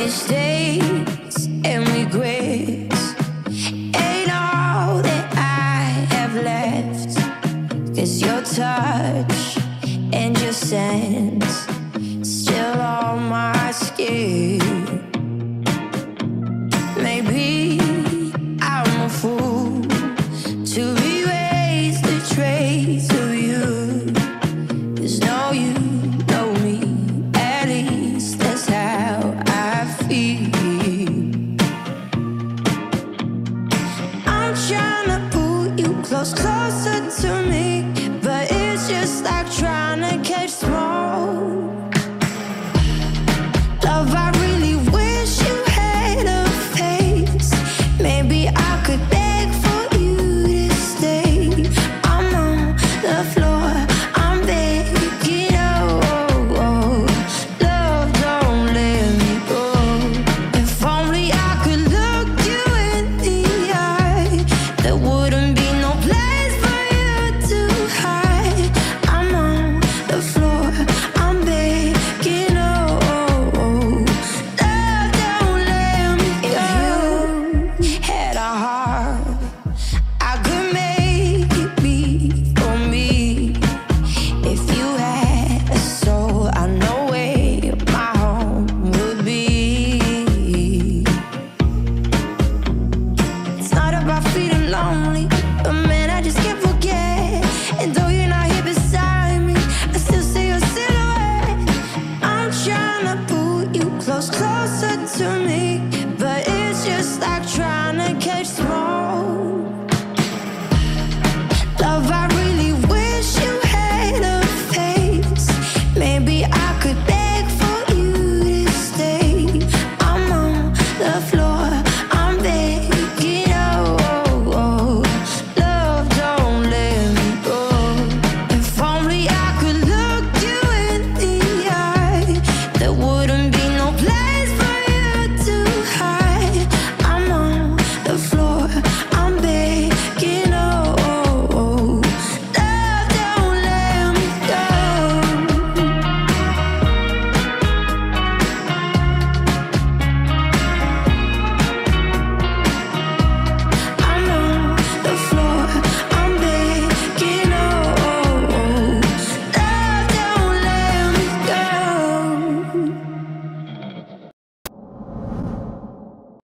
mistakes and regrets ain't all that I have left. 'Cause your touch and your sense still on my skin. Maybe I'm a fool to erase the trace of you. 'Cause no, you know me, at least that's how I feel. I'm trying to pull you closer to me, but it's just like